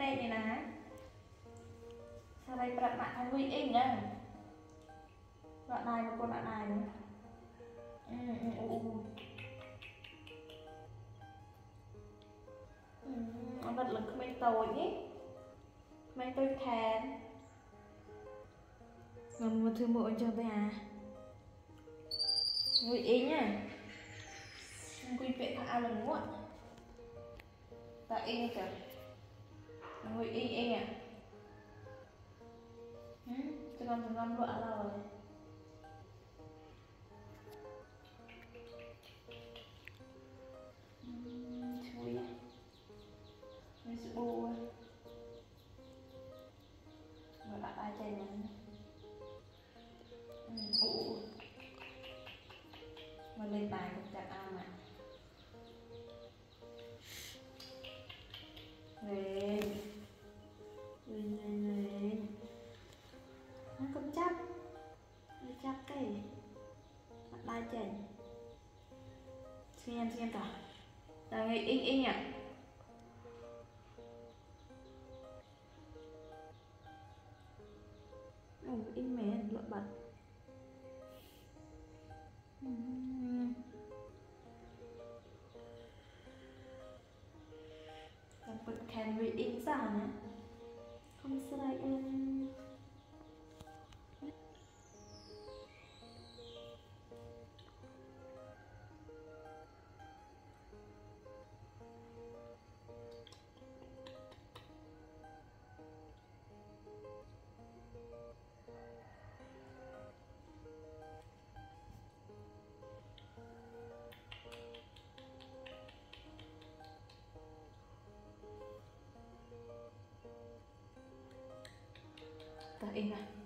đây này nè. Sao đây bật mạng thằng Huy in nha. Đoạn này một con đoạn này nữa. Nó bật lực mấy tôi nhé. Mấy tôi thèm. Ngầm một thứ bộ cho tôi à. Ngụy ý nha. Ngụy viện thằng ao lần muộn. Ta in kìa. Ngụy in à. Cho con thằng con loạn ra rồi. Chui à. Ngụy sự bù à. Ngụy đặt ai chơi này. Mà lên bài cũng chặt ăn mà. Lên. Nó con chấp. Nó chấp cái. Mặt đai chèn. Xem cả. Là người in à. In mẹ lợn bật. Bật kèn vì in sao nhá. Không sai em. Ta in à.